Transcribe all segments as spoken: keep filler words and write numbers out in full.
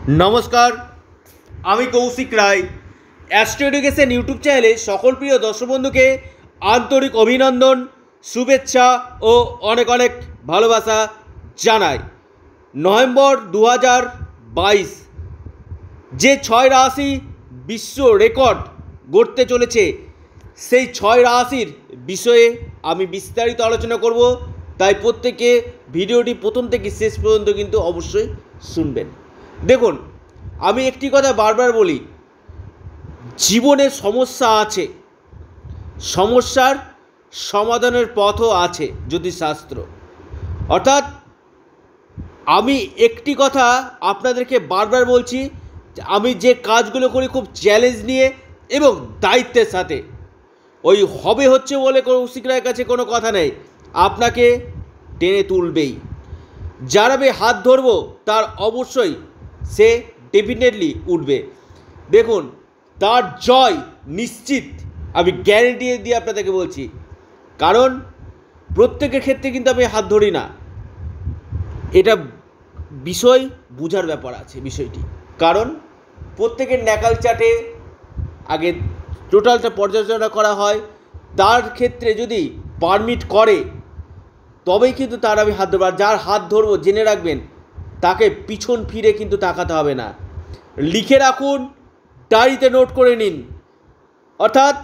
नमस्कार আমি Kaushik Roy astro education YouTube চ্যানেলে সকল প্রিয় দর্শক বন্ধুকে আন্তরিক অভিনন্দন শুভেচ্ছা ও অনেক অনেক ভালোবাসা জানাই। নভেম্বর দু হাজার বাইশ যে ছয় রাশি বিশ্ব রেকর্ড গড়তে চলেছে সেই ছয় রাশির বিষয়ে আমি বিস্তারিত আলোচনা করব, তাই প্রত্যেকে ভিডিওটি প্রথম থেকে শেষ পর্যন্ত কিন্তু অবশ্যই শুনবেন। দেখুন, আমি একটি কথা বারবার বলি, জীবনে সমস্যা আছে, সমস্যার সমাধানের পথও আছে জ্যোতিষশাস্ত্র। অর্থাৎ আমি একটি কথা আপনাদেরকে বারবার বলছি, আমি যে কাজগুলো করি খুব চ্যালেঞ্জ নিয়ে এবং দায়িত্বের সাথে। ওই হবে হচ্ছে বলে কৌশিক রায়ের কাছে কোনো কথা নেই, আপনাকে টেনে তুলবেই। যার আমি হাত ধরবো তার অবশ্যই সে ডেফিনেটলি উঠবে। দেখুন, তার জয় নিশ্চিত, আমি গ্যারেন্টি দিয়ে আপনাদেরকে বলছি। কারণ প্রত্যেকের ক্ষেত্রে কিন্তু আমি হাত ধরি না, এটা বিষয় বুঝার ব্যাপার আছে বিষয়টি। কারণ প্রত্যেকের ন্যাকাল চাটে আগে টোটালটা পর্যালোচনা করা হয়, তার ক্ষেত্রে যদি পারমিট করে তবেই কিন্তু তার আমি হাত ধরবো। আর যার হাত ধরবো জেনে রাখবেন, তাকে পিছন ফিরে কিন্তু তাকাতে হবে না। লিখে রাখুন, ডায়েরিতে নোট করে নিন। অর্থাৎ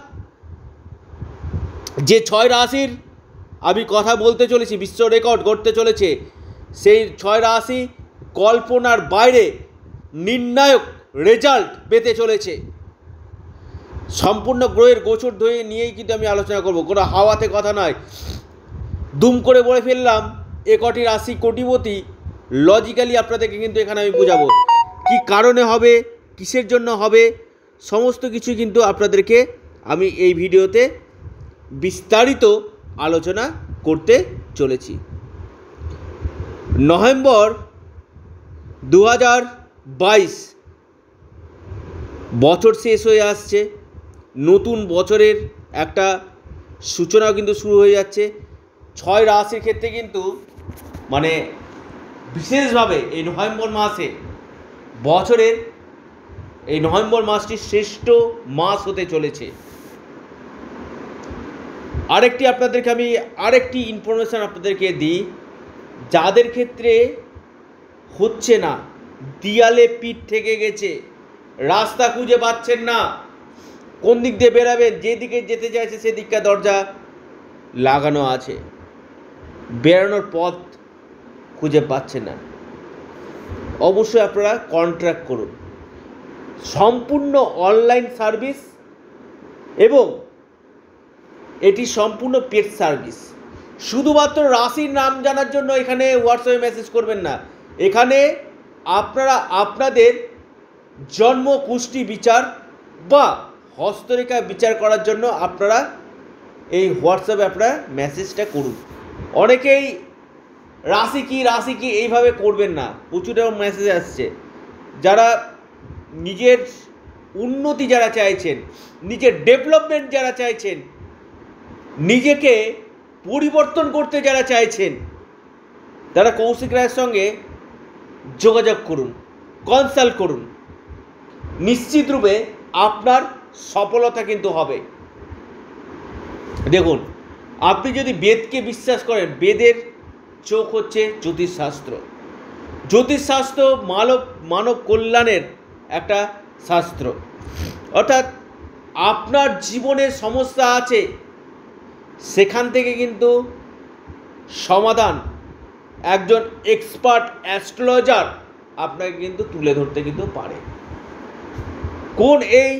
যে ছয় রাশির আমি কথা বলতে চলেছি, বিশ্ব রেকর্ড গড়তে চলেছে, সেই ছয় রাশি কল্পনার বাইরে নির্ণায়ক রেজাল্ট পেতে চলেছে। সম্পূর্ণ গ্রহের গোচর ধরে নিয়েই কিন্তু আমি আলোচনা করব, কোনো হাওয়াতে কথা নয়। দুম করে বলে ফেললাম এ কটি রাশি কোটিপতি, লজিক্যালি আপনাদেরকে কিন্তু এখানে আমি বোঝাবো কি কারণে হবে, কিসের জন্য হবে, সমস্ত কিছু কিন্তু আপনাদেরকে আমি এই ভিডিওতে বিস্তারিত আলোচনা করতে চলেছি। নভেম্বর দু হাজার বাইশ বছর শেষ হয়ে আসছে, নতুন বছরের একটা সূচনাও কিন্তু শুরু হয়ে যাচ্ছে। ছয় রাশির ক্ষেত্রে কিন্তু মানে বিশেষভাবে এই নভেম্বর মাসে, বছরের এই নভেম্বর মাসটি শ্রেষ্ঠ মাস হতে চলেছে। আরেকটি আপনাদেরকে আমি আরেকটি ইনফরমেশান আপনাদেরকে দিই, যাদের ক্ষেত্রে হচ্ছে না, দিয়ালে পিঠ থেকে গেছে, রাস্তা খুঁজে পাচ্ছেন না, কোন দিক দিয়ে বেরাবেন, যেদিকে যেতে চাইছে সেদিকটা দরজা লাগানো আছে, বেরানোর পথ খুঁজে পাচ্ছে না, অবশ্যই আপনারা কন্ট্রাক্ট করুন। সম্পূর্ণ অনলাইন সার্ভিস এবং এটি সম্পূর্ণ পেড সার্ভিস। শুধুমাত্র রাশির নাম জানার জন্য এখানে হোয়াটসঅ্যাপে মেসেজ করবেন না। এখানে আপনারা আপনাদের জন্ম কুষ্টি বিচার বা হস্তরেখা বিচার করার জন্য আপনারা এই হোয়াটসঅ্যাপে আপনারা মেসেজটা করুন। অনেকেই রাশি কি রাশি কি এইভাবে করবেন না, প্রচুর মেসেজ আসছে। যারা নিজের উন্নতি যারা চাইছেন, নিজের ডেভেলপমেন্ট যারা চাইছেন, নিজেকে পরিবর্তন করতে যারা চাইছেন, তারা কৌশিক রায়ের সঙ্গে যোগাযোগ করুন, কনসাল্ট করুন। নিশ্চিত রূপে আপনার সফলতা কিন্তু হবে। দেখুন, আপনি যদি বেদকে বিশ্বাস করেন, বেদের চোখ হচ্ছে জ্যোতিষশাস্ত্র। জ্যোতিষশাস্ত্র মানব মানব কল্যাণের একটা শাস্ত্র। অর্থাৎ আপনার জীবনে সমস্যা আছে, সেখান থেকে কিন্তু সমাধান একজন এক্সপার্ট অ্যাস্ট্রোলজার আপনাকে কিন্তু তুলে ধরতে কিন্তু পারে। কোন এই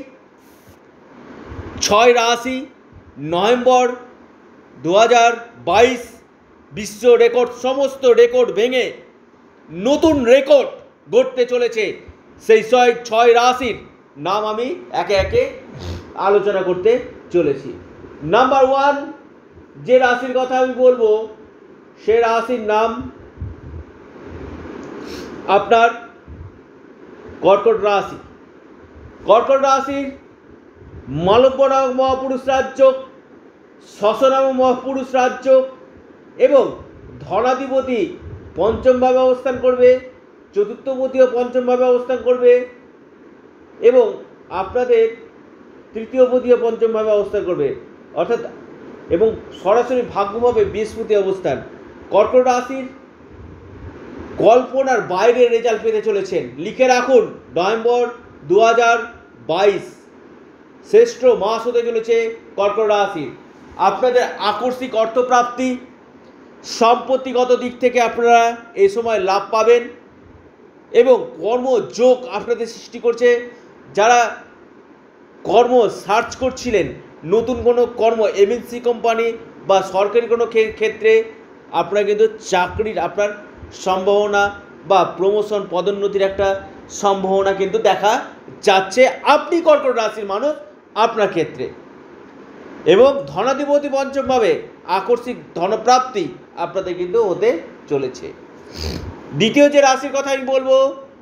ছয় রাশি নভেম্বর দু হাজার বাইশ বিশ্ব রেকর্ড, সমস্ত রেকর্ড ভেঙে নতুন রেকর্ড গড়তে চলেছে, সেই ছয় ছয় রাশির নাম আমি একে একে আলোচনা করতে চলেছি। নাম্বার ওয়ান, যে রাশির কথা আমি বলবো সে রাশির নাম আপনার কর্কট রাশি। কর্কট রাশির মালব্য নামক মহাপুরুষ রাজ্য, শশ নামক মহাপুরুষ রাজ্য এবং ধনাধিপতি পঞ্চমভাবে অবস্থান করবে, চতুর্থপতি ও পঞ্চমভাবে অবস্থান করবে এবং আপনাদের তৃতীয়পতি ও পঞ্চমভাবে অবস্থান করবে, অর্থাৎ এবং সরাসরি ভাগ্যভাবে বৃহস্পতি অবস্থান। কর্কট রাশির কল্পনার বাইরে রেজাল্ট পেতে চলেছেন। লিখে রাখুন, নভেম্বর দু হাজার বাইশ শ্রেষ্ঠ মাস হতে চলেছে কর্কট রাশির। আপনাদের আকস্মিক অর্থপ্রাপ্তি, সম্পত্তিগত দিক থেকে আপনারা এই সময় লাভ পাবেন এবং কর্মযোগ আপনাদের সৃষ্টি করছে। যারা কর্ম সার্চ করছিলেন, নতুন কোনো কর্ম এমএনসি কোম্পানি বা সরকারি কোনো ক্ষেত্রে আপনারা কিন্তু চাকরির আপনার সম্ভাবনা বা প্রমোশন পদোন্নতির একটা সম্ভাবনা কিন্তু দেখা যাচ্ছে আপনি কর্কট রাশির মানুষ আপনার ক্ষেত্রে। এবং ধনাধিপতি পঞ্চমভাবে আকস্মিক ধনপ্রাপ্তি আপনাদের কিন্তু হতে চলেছে। দ্বিতীয় যে রাশির কথা আমি বলবো,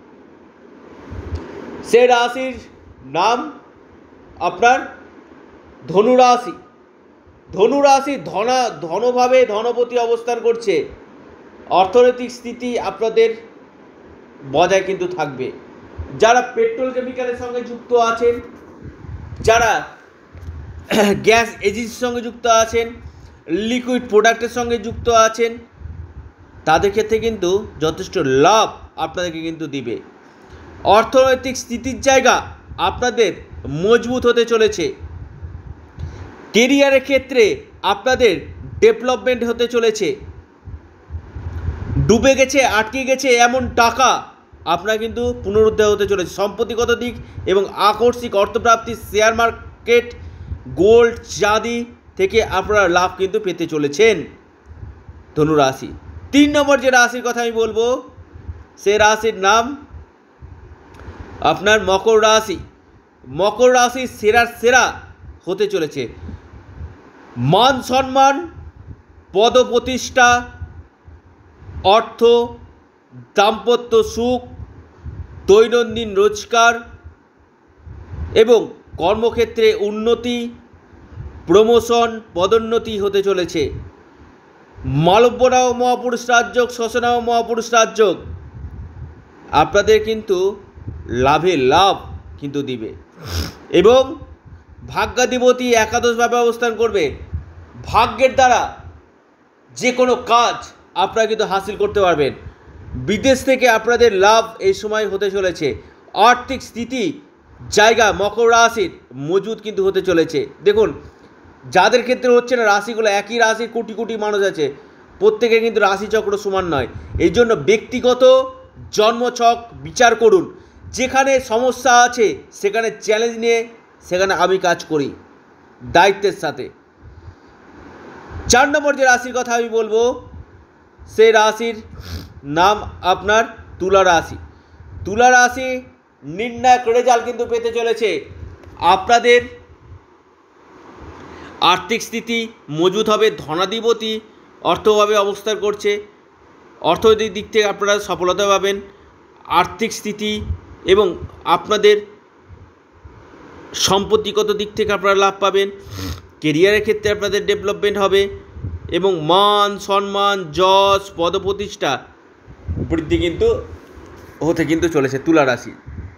সে রাশির নাম আপনার ধনু রাশি। ধনু রাশি ধনা ধনভাবে ধনপতি অবস্থান করছে। অর্থনৈতিক স্থিতি আপনাদের বজায় কিন্তু থাকবে। যারা পেট্রোল কেমিক্যালের সঙ্গে যুক্ত আছেন, যারা গ্যাস এজেন্সির সঙ্গে যুক্ত আছেন, লিকুইড প্রোডাক্টের সঙ্গে যুক্ত আছেন, তাদের ক্ষেত্রে কিন্তু যথেষ্ট লাভ আপনাদেরকে কিন্তু দিবে। অর্থনৈতিক স্থিতির জায়গা আপনাদের মজবুত হতে চলেছে। কেরিয়ারের ক্ষেত্রে আপনাদের ডেভেলপমেন্ট হতে চলেছে। ডুবে গেছে, আটকে গেছে এমন টাকা আপনারা কিন্তু পুনরুদ্ধার হতে চলেছে। সম্পত্তিগত দিক এবং আকস্মিক অর্থপ্রাপ্তি, শেয়ার মার্কেট, গোল্ড, চাঁদি থেকে আপনারা লাভ কিন্তু পেতে চলেছেন ধনুরাশি। তিন নম্বর যে রাশির কথা আমি বলবো, সে রাশির নাম আপনার মকর রাশি। মকর রাশি সেরার সেরা হতে চলেছে। মান সম্মান, পদপ্রতিষ্ঠা, অর্থ, দাম্পত্য সুখ, দৈনন্দিন রোজগার এবং কর্মক্ষেত্রে উন্নতি, প্রমোশন, পদোন্নতি হতে চলেছে। মালব্যরাও মহাপুরুষ রাজযোগ, শোষণাও মহাপুরুষ রাজযোগ আপনাদের কিন্তু লাভে লাভ কিন্তু দিবে এবং ভাগ্যাধিপতি একাদশভাবে অবস্থান করবে। ভাগ্যের দ্বারা যে কোনো কাজ আপনারা কিন্তু হাসিল করতে পারবেন। বিদেশ থেকে আপনাদের লাভ এই সময় হতে চলেছে। আর্থিক স্থিতি জায়গা মকর রাশির মজুদ কিন্তু হতে চলেছে। দেখুন, যাদের ক্ষেত্রে হচ্ছে না, রাশিগুলো একই রাশির কোটি কোটি মানুষ আছে, প্রত্যেকে কিন্তু রাশিচক্র সমান নয়। এই জন্য ব্যক্তিগত জন্মছক বিচার করুন। যেখানে সমস্যা আছে সেখানে চ্যালেঞ্জ নিয়ে সেখানে আমি কাজ করি দায়িত্বের সাথে। চার নম্বর যে রাশির কথা আমি বলবো, সে রাশির নাম আপনার তুলা রাশি। তুলা রাশি নির্ণায়ক রেজাল্ট কিন্তু পেতে চলেছে। আপনাদের আর্থিক স্থিতি মজবুত হবে। ধনাধিপতি অর্থভাবে অবস্থান করছে। অর্থনৈতিক দিক থেকে আপনারা সফলতা পাবেন। আর্থিক স্থিতি এবং আপনাদের সম্পত্তিগত দিক থেকে আপনারা লাভ পাবেন। কেরিয়ারের ক্ষেত্রে আপনাদের ডেভেলপমেন্ট হবে এবং মান সম্মান, যশ, পদপ্রতিষ্ঠা বৃদ্ধি কিন্তু হতে কিন্তু চলেছে তুলা রাশি।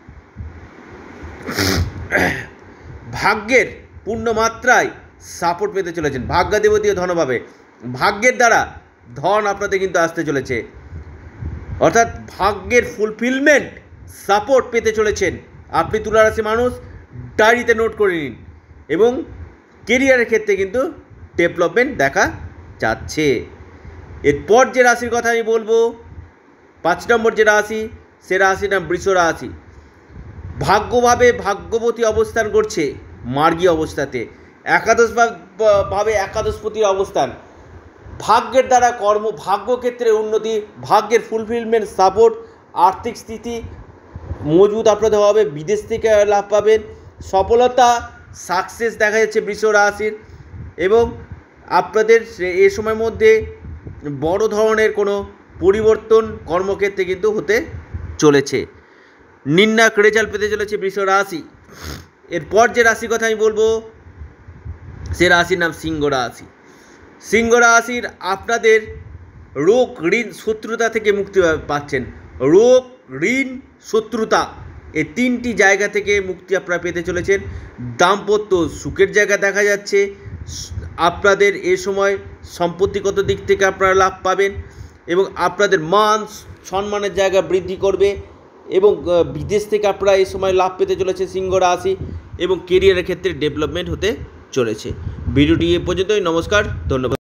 ভাগ্যের পূর্ণ মাত্রায় সাপোর্ট পেতে চলেছেন। ভাগ্যাধিপতি ও ধনভাবে ভাগ্যের দ্বারা ধন আপনাদের কিন্তু আসতে চলেছে, অর্থাৎ ভাগ্যের ফুলফিলমেন্ট সাপোর্ট পেতে চলেছেন আপনি তুলা রাশি মানুষ। ডায়েরিতে নোট করে নিন এবং কেরিয়ারের ক্ষেত্রে কিন্তু ডেভেলপমেন্ট দেখা যাচ্ছে। এরপর যে রাশির কথা আমি বলবো, পাঁচ নম্বর যে রাশি, সে রাশির নাম বৃষ রাশি। ভাগ্যভাবে ভাগ্যবতী অবস্থান করছে মার্গী অবস্থাতে। একাদশ ভাবে একাদশপতির অবস্থান। ভাগ্যের দ্বারা কর্ম, ভাগ্যক্ষেত্রে উন্নতি, ভাগ্যের ফুলফিলমেন্ট সাপোর্ট, আর্থিক স্থিতি মজবুত আপনাদের হবে। বিদেশ থেকে লাভ পাবেন। সফলতা, সাকসেস দেখা যাচ্ছে বৃষ রাশির এবং আপনাদের এ সময়ের মধ্যে বড় ধরনের কোনো পরিবর্তন কর্মক্ষেত্রে কিন্তু হতে চলেছে। নির্ণায়ক রেজাল্ট পেতে চলেছে বৃষ রাশি। এরপর যে রাশির কথা আমি বলবো, সে রাশির নাম সিংহ রাশি। সিংহ রাশির আপনাদের রোগ, ঋণ, শত্রুতা থেকে মুক্তি পাচ্ছেন। রোগ, ঋণ, শত্রুতা, এই তিনটি জায়গা থেকে মুক্তি আপনারা পেতে চলেছেন। দাম্পত্য সুখের জায়গা দেখা যাচ্ছে। আপনাদের এ সময় সম্পত্তিগত দিক থেকে আপনারা লাভ পাবেন এবং আপনাদের মান সম্মানের জায়গা বৃদ্ধি করবে এবং বিদেশ থেকে আপনারা এই সময় লাভ পেতে চলেছে সিংহ রাশি এবং কেরিয়ারের ক্ষেত্রে ডেভেলপমেন্ট হতে চলেছে। ভিডিওটি এ পর্যন্তই। নমস্কার, ধন্যবাদ।